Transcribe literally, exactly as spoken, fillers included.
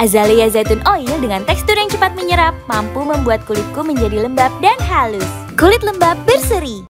Azalea Zaitun Oil dengan tekstur yang cepat menyerap mampu membuat kulitku menjadi lembab dan halus. Kulit lembab berseri.